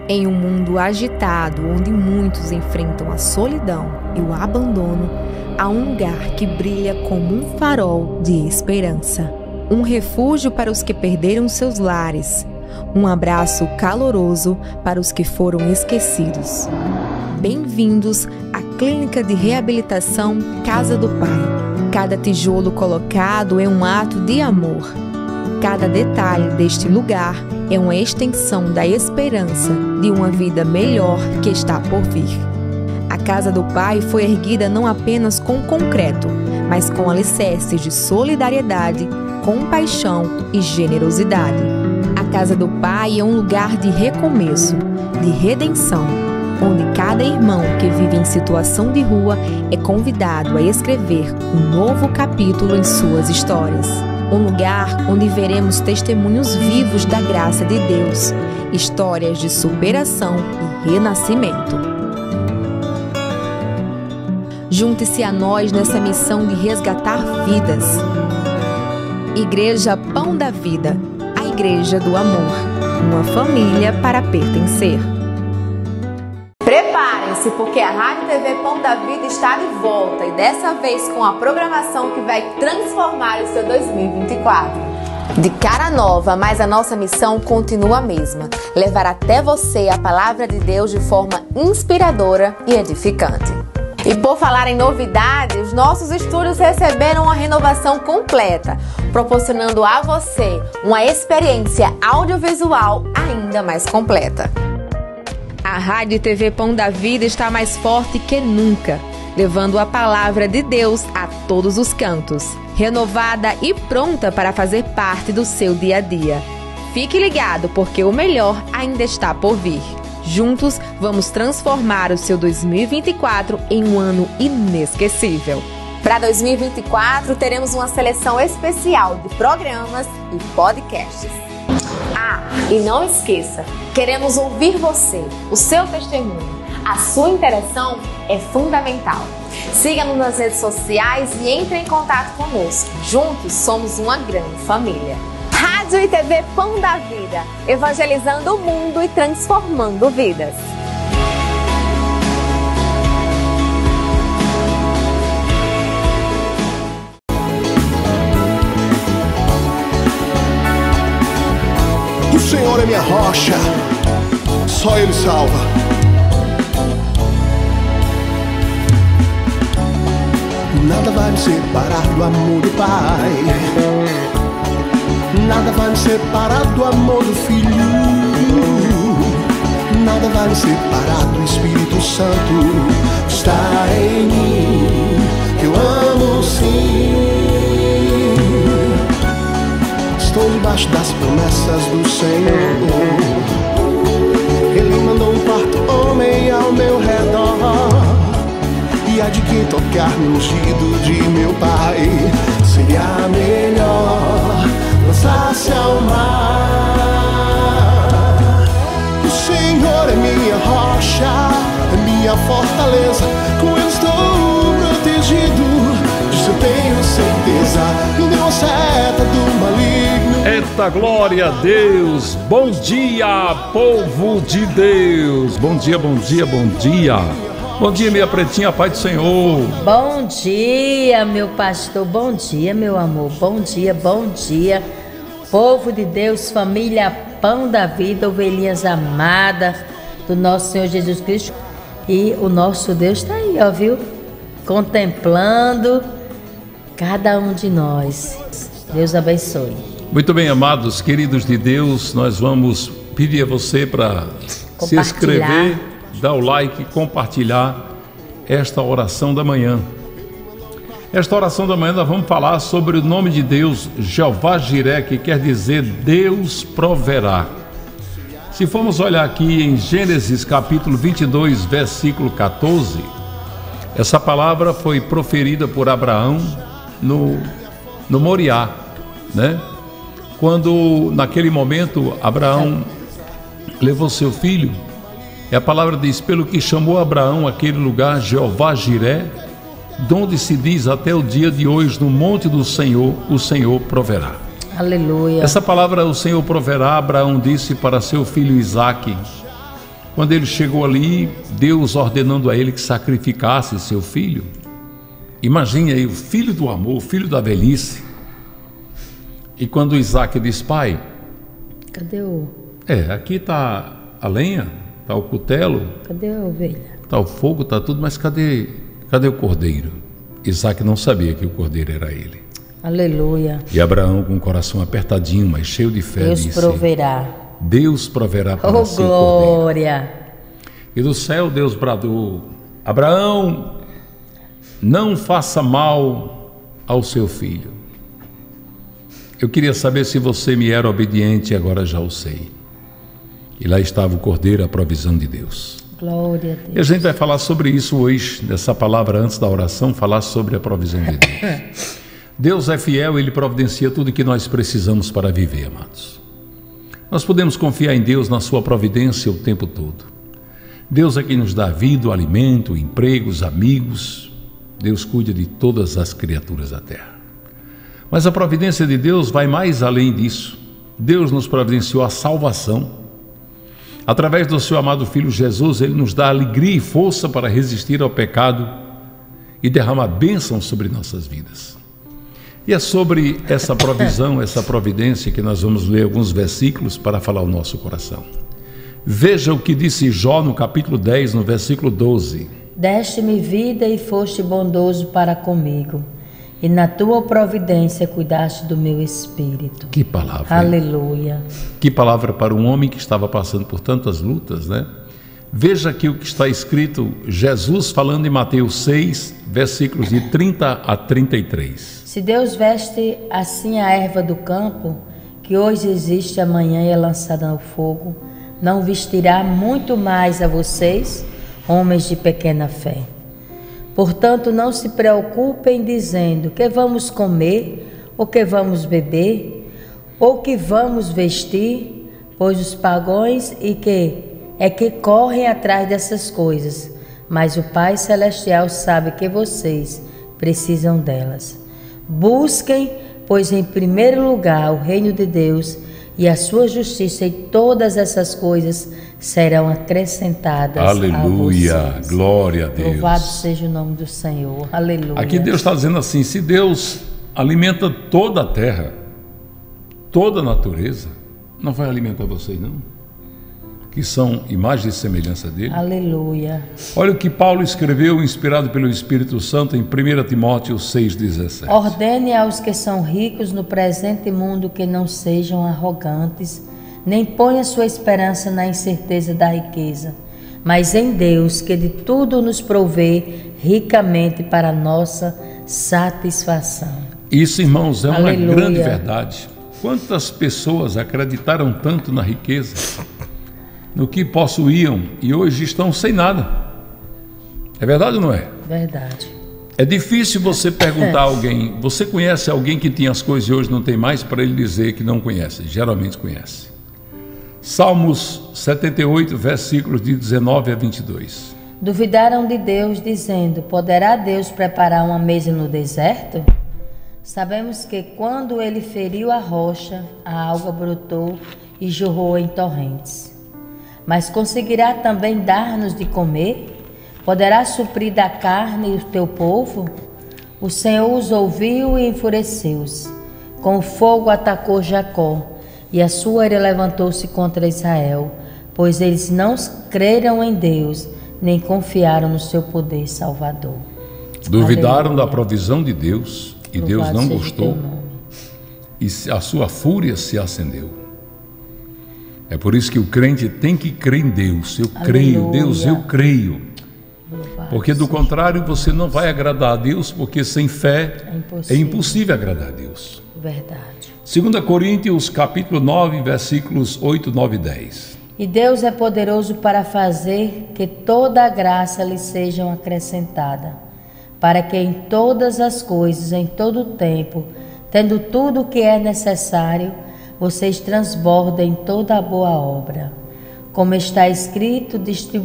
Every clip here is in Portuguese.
Em um mundo agitado, onde muitos enfrentam a solidão e o abandono, há um lugar que brilha como um farol de esperança. Um refúgio para os que perderam seus lares. Um abraço caloroso para os que foram esquecidos. Bem-vindos à Clínica de Reabilitação Casa do Pai. Cada tijolo colocado é um ato de amor. Cada detalhe deste lugar é uma extensão da esperança de uma vida melhor que está por vir. A Casa do Pai foi erguida não apenas com concreto, mas com alicerces de solidariedade, compaixão e generosidade. A Casa do Pai é um lugar de recomeço, de redenção, onde cada irmão que vive em situação de rua é convidado a escrever um novo capítulo em suas histórias. Um lugar onde veremos testemunhos vivos da graça de Deus, histórias de superação e renascimento. Junte-se a nós nessa missão de resgatar vidas. Igreja Pão da Vida, a Igreja do Amor, uma família para pertencer. Preparem-se, porque a Rádio TV Pão da Vida está de volta e dessa vez com a programação que vai transformar o seu 2024. De cara nova, mas a nossa missão continua a mesma: levar até você a palavra de Deus de forma inspiradora e edificante. E por falar em novidade, os nossos estúdios receberam uma renovação completa, proporcionando a você uma experiência audiovisual ainda mais completa. A Rádio e TV Pão da Vida está mais forte que nunca, levando a palavra de Deus a todos os cantos, renovada e pronta para fazer parte do seu dia a dia. Fique ligado, porque o melhor ainda está por vir. Juntos, vamos transformar o seu 2024 em um ano inesquecível. Para 2024, teremos uma seleção especial de programas e podcasts. E não esqueça, queremos ouvir você, o seu testemunho. A sua interação é fundamental. Siga-nos nas redes sociais e entre em contato conosco. Juntos somos uma grande família. Rádio e TV Pão da Vida, evangelizando o mundo e transformando vidas. O Senhor é minha rocha, só Ele salva. Nada vai me separar do amor do Pai. Nada vai me separar do amor do Filho. Nada vai me separar do Espírito Santo. Está em mim, que eu amo sim. Estou debaixo das promessas do Senhor. Ele mandou um quarto homem ao meu redor, e há de quem tocar no ungido de meu Pai. Seria melhor lançar-se ao mar. O Senhor é minha rocha, é minha fortaleza. Com Ele estou protegido, disso eu tenho certeza. E não seta do maligno. Eita glória a Deus! Bom dia, povo de Deus! Bom dia, bom dia, bom dia! Bom dia, minha pretinha, Pai do Senhor. Bom dia, meu pastor. Bom dia, meu amor. Bom dia, bom dia. Povo de Deus, família Pão da Vida, ovelhinhas amadas do nosso Senhor Jesus Cristo. E o nosso Deus está aí, ó, viu? Contemplando cada um de nós. Deus abençoe. Muito bem, amados, queridos de Deus, nós vamos pedir a você para se inscrever, dar o like, compartilhar esta oração da manhã. Esta oração da manhã nós vamos falar sobre o nome de Deus, Jeová Jiré, que quer dizer Deus proverá. Se formos olhar aqui em Gênesis capítulo 22, versículo 14, essa palavra foi proferida por Abraão no Moriá, né? Quando naquele momento Abraão levou seu filho, e a palavra diz: pelo que chamou Abraão aquele lugar Jeová Jiré, donde se diz até o dia de hoje, no monte do Senhor, o Senhor proverá. Aleluia. Essa palavra, o Senhor proverá, Abraão disse para seu filho Isaque. Quando ele chegou ali, Deus ordenando a ele que sacrificasse seu filho. Imagine aí, o filho do amor, o filho da velhice. E quando Isaac diz: pai, cadê o... aqui está a lenha, está o cutelo, cadê a ovelha? Está o fogo, está tudo, mas cadê o cordeiro? Isaac não sabia que o cordeiro era ele. Aleluia. E Abraão, com o coração apertadinho, mas cheio de fé, Deus disse: proverá. Deus proverá para si o glória. cordeiro. E do céu Deus bradou: Abraão, não faça mal ao seu filho. Eu queria saber se você me era obediente, agora já o sei. E lá estava o cordeiro, a provisão de Deus. Glória a Deus. E a gente vai falar sobre isso hoje, nessa palavra antes da oração, falar sobre a provisão de Deus. Deus é fiel, Ele providencia tudo o que nós precisamos para viver, amados. Nós podemos confiar em Deus, na sua providência o tempo todo. Deus é quem nos dá vida, o alimento, empregos, amigos. Deus cuida de todas as criaturas da terra. Mas a providência de Deus vai mais além disso. Deus nos providenciou a salvação. Através do seu amado Filho Jesus, Ele nos dá alegria e força para resistir ao pecado e derrama bênção sobre nossas vidas. E é sobre essa provisão, essa providência que nós vamos ler alguns versículos para falar ao nosso coração. Veja o que disse Jó no capítulo 10, no versículo 12. Deste-me vida e foste bondoso para comigo, e na tua providência cuidaste do meu espírito. Que palavra! Aleluia! Que palavra para um homem que estava passando por tantas lutas, né? Veja aqui o que está escrito, Jesus falando em Mateus 6, versículos de 30 a 33. Se Deus veste assim a erva do campo, que hoje existe, amanhã é lançada no fogo, não vestirá muito mais a vocês, homens de pequena fé. Portanto, não se preocupem dizendo: que vamos comer, ou que vamos beber, ou que vamos vestir, pois os pagãos que correm atrás dessas coisas, mas o Pai Celestial sabe que vocês precisam delas. Busquem, pois, em primeiro lugar o reino de Deus e a sua justiça, e todas essas coisas serão acrescentadas. Aleluia, a vocês. Glória a Deus. Louvado seja o nome do Senhor. Aleluia. Aqui Deus está dizendo assim: se Deus alimenta toda a terra, toda a natureza, não vai alimentar vocês não? Que são imagem e semelhança dele. Aleluia. Olha o que Paulo escreveu, inspirado pelo Espírito Santo, em 1 Timóteo 6,17. Ordene aos que são ricos no presente mundo que não sejam arrogantes, nem ponha sua esperança na incerteza da riqueza, mas em Deus, que de tudo nos provê ricamente para nossa satisfação. Isso, irmãos, é uma Aleluia. grande verdade. Quantas pessoas acreditaram tanto na riqueza, no que possuíam, e hoje estão sem nada? É verdade ou não é? Verdade. É difícil você perguntar a alguém: você conhece alguém que tinha as coisas e hoje não tem mais? Para ele dizer que não conhece. Geralmente conhece. Salmos 78, versículos de 19 a 22. Duvidaram de Deus, dizendo: poderá Deus preparar uma mesa no deserto? Sabemos que quando ele feriu a rocha, a água brotou e jorrou em torrentes. Mas conseguirá também dar-nos de comer? Poderá suprir da carne o teu povo? O Senhor os ouviu e enfureceu-se. Com fogo atacou Jacó, e a sua ira levantou-se contra Israel, pois eles não creram em Deus, nem confiaram no seu poder salvador. Duvidaram Aleluia. da provisão de Deus, e Deus Louvado não seja gostou, teu nome. e a sua fúria se acendeu. É por isso que o crente tem que crer em Deus. Eu creio, Aleluia. Deus, eu creio. Louvado Porque do seja. contrário você não vai agradar a Deus, porque sem fé é impossível agradar a Deus. Verdade. 2 Coríntios capítulo 9, versículos 8, 9 e 10. E Deus é poderoso para fazer que toda a graça lhe seja acrescentada, para que em todas as coisas, em todo o tempo, tendo tudo o que é necessário, vocês transbordem toda a boa obra. Como está escrito,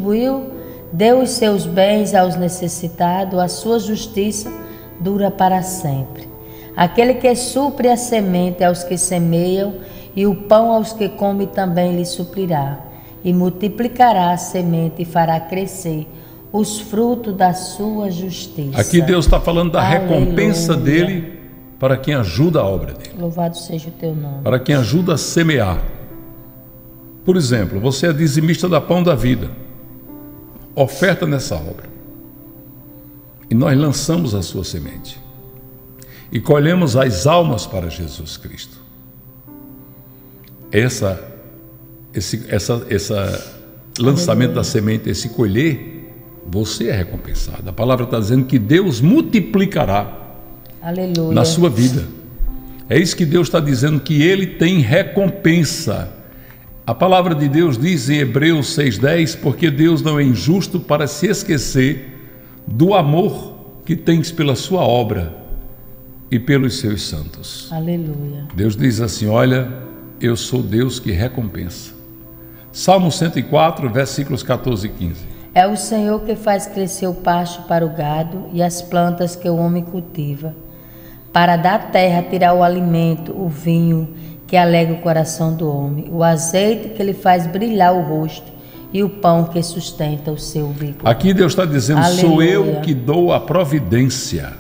deu os seus bens aos necessitados, a sua justiça dura para sempre. Aquele que supre a semente aos que semeiam, e o pão aos que comem também lhe suprirá. e multiplicará a semente e fará crescer os frutos da sua justiça. Aqui Deus está falando da Aleluia. recompensa dele para quem ajuda a obra dele. Louvado seja o teu nome. Para quem ajuda a semear. Por exemplo, você é dizimista da Pão da Vida. Oferta nessa obra. E nós lançamos a sua semente. E colhemos as almas para Jesus Cristo. Esse lançamento da semente, esse colher, você é recompensado. A palavra está dizendo que Deus multiplicará Aleluia. na sua vida. É isso que Deus está dizendo, que Ele tem recompensa. A palavra de Deus diz em Hebreus 6,10, porque Deus não é injusto para se esquecer do amor que tens pela sua obra e pelos seus santos. Aleluia. Deus diz assim: olha, eu sou Deus que recompensa. Salmo 104, versículos 14 e 15. É o Senhor que faz crescer o pasto para o gado e as plantas que o homem cultiva, para da terra tirar o alimento, o vinho que alegra o coração do homem, o azeite que lhe faz brilhar o rosto e o pão que sustenta o seu vigor. Aqui Deus está dizendo: Aleluia. Sou eu que dou a providência.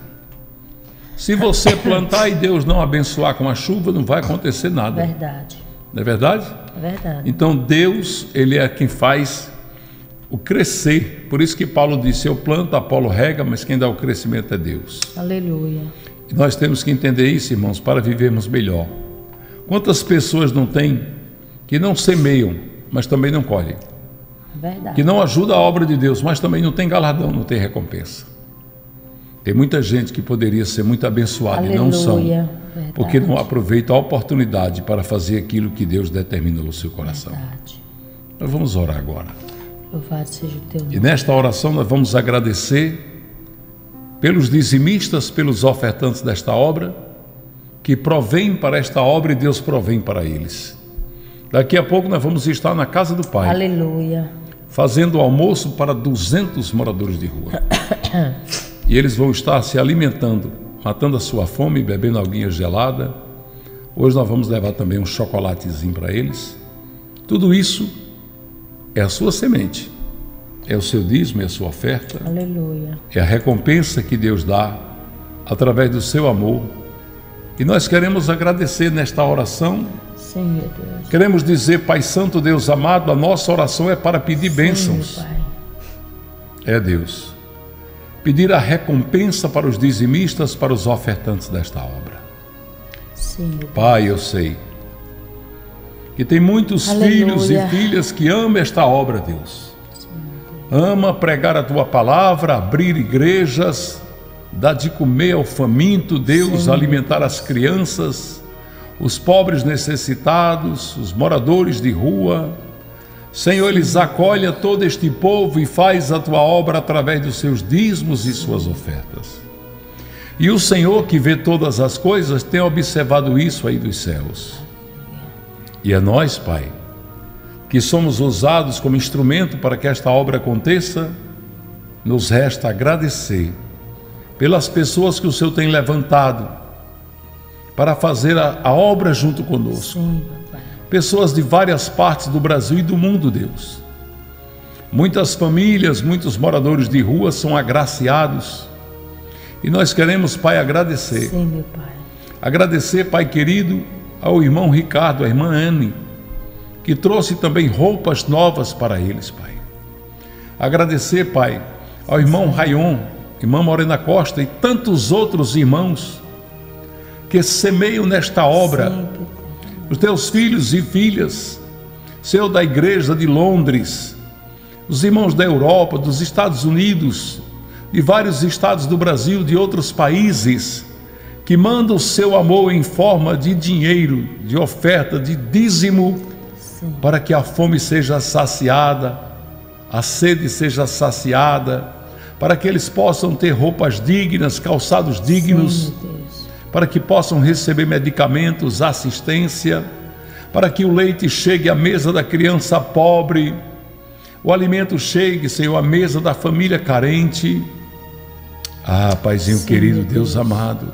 Se você plantar e Deus não abençoar com a chuva, não vai acontecer nada. Verdade. Não é verdade? É verdade. Então Deus, Ele é quem faz o crescer. Por isso que Paulo disse: eu planto, Apolo rega, mas quem dá o crescimento é Deus. Aleluia. E nós temos que entender isso, irmãos, para vivermos melhor. Quantas pessoas não tem que não semeiam, mas também não colhem? É verdade. Que não ajuda a obra de Deus, mas também não tem galardão, não tem recompensa. Tem muita gente que poderia ser muito abençoada e não são, Verdade. porque não aproveita a oportunidade para fazer aquilo que Deus determinou no seu coração. Verdade. Nós vamos orar agora. Louvado seja o teu E nome. nesta oração nós vamos agradecer pelos dizimistas, pelos ofertantes desta obra, que provém para esta obra e Deus provém para eles. Daqui a pouco nós vamos estar na casa do Pai, Aleluia. fazendo almoço para 200 moradores de rua. E eles vão estar se alimentando, matando a sua fome, bebendo aguinha gelada. Hoje nós vamos levar também um chocolatezinho para eles. Tudo isso é a sua semente, é o seu dízimo, é a sua oferta, Aleluia. é a recompensa que Deus dá através do seu amor. E nós queremos agradecer nesta oração. Sim, meu Deus. Queremos dizer: Pai Santo, Deus amado, a nossa oração é para pedir bênçãos. Sim, meu Pai. É Deus. Pedir a recompensa para os dizimistas, para os ofertantes desta obra. Sim, meu Pai. Pai, eu sei que tem muitos Aleluia. filhos e filhas que amam esta obra, Deus. Ama pregar a tua palavra, abrir igrejas, dar de comer ao faminto, Deus, Sim. alimentar as crianças, os pobres necessitados, os moradores de rua. Senhor, eles acolhem todo este povo e faz a tua obra através dos seus dízimos e suas ofertas. E o Senhor, que vê todas as coisas, tem observado isso aí dos céus. E é nós, Pai, que somos usados como instrumento para que esta obra aconteça. Nos resta agradecer pelas pessoas que o Senhor tem levantado para fazer a obra junto conosco. Sim, Pai. Pessoas de várias partes do Brasil e do mundo, Deus. Muitas famílias, muitos moradores de rua são agraciados. E nós queremos, Pai, agradecer. Sim, meu Pai. Agradecer, Pai querido, ao irmão Ricardo, à irmã Anne, que trouxe também roupas novas para eles, Pai. Agradecer, Pai, ao irmão Rayon, irmã Morena Costa e tantos outros irmãos que semeiam nesta obra. Sim, Os teus filhos e filhas, Senhor, da igreja de Londres, os irmãos da Europa, dos Estados Unidos, de vários estados do Brasil, de outros países, que mandam o seu amor em forma de dinheiro, de oferta, de dízimo, Sim. para que a fome seja saciada, a sede seja saciada, para que eles possam ter roupas dignas, calçados dignos, Sim, meu Deus. para que possam receber medicamentos, assistência, para que o leite chegue à mesa da criança pobre, o alimento chegue, Senhor, à mesa da família carente. Ah, Paizinho Sim, querido, meu Deus Deus. amado,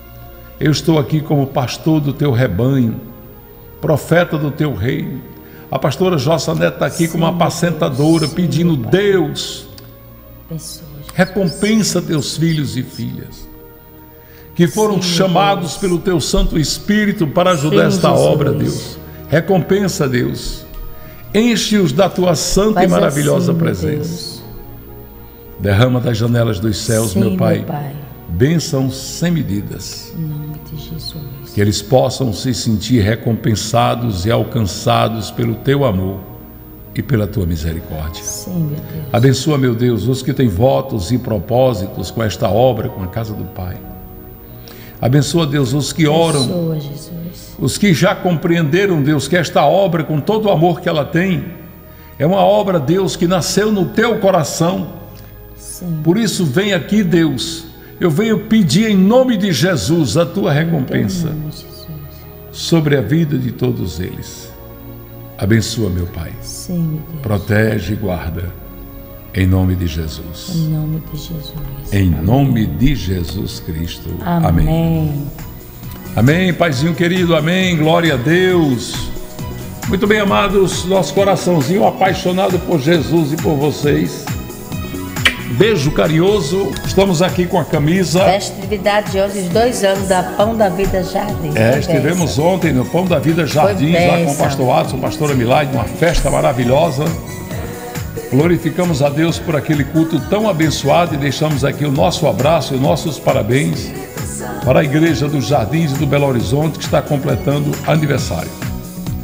eu estou aqui como pastor do teu rebanho, profeta do teu reino, A pastora Jossa Neto está aqui como uma apacentadora, pedindo, Deus, recompensa teus filhos e filhas, que foram chamados pelo teu Santo Espírito para ajudar esta obra, Deus. Recompensa, Deus. Enche-os da tua santa e maravilhosa presença. Derrama das janelas dos céus, meu Pai, bênçãos sem medidas. Em nome de Jesus. Que eles possam se sentir recompensados e alcançados pelo teu amor e pela tua misericórdia. Sim, meu Deus. Abençoa, meu Deus, os que têm votos e propósitos com esta obra, com a casa do Pai. Abençoa, Deus, os que oram. Abençoa, Jesus. Os que já compreenderam, Deus, que esta obra, com todo o amor que ela tem, é uma obra, Deus, que nasceu no teu coração. Sim. Por isso, vem aqui, Deus. Eu venho pedir em nome de Jesus a tua recompensa sobre a vida de todos eles. Abençoa, meu Pai. Sim, meu Deus. Protege e guarda. Em nome de Jesus. Em nome de Jesus. Em nome de Jesus Cristo. Amém. Amém, Paizinho querido. Amém. Glória a Deus. Muito bem, amados. Nosso coraçãozinho apaixonado por Jesus e por vocês. Beijo carinhoso. Estamos aqui com a camisa. Festividade de hoje, os 2 anos da Pão da Vida Jardins. Estivemos ontem no Pão da Vida Jardins, lá com o pastor Adson, pastora Milagre, uma festa maravilhosa. Glorificamos a Deus por aquele culto tão abençoado e deixamos aqui o nosso abraço e nossos parabéns para a Igreja dos Jardins e do Belo Horizonte, que está completando aniversário.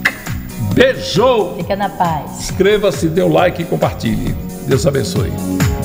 Beijo! Fica na paz. Inscreva-se, dê o like e compartilhe. Deus abençoe.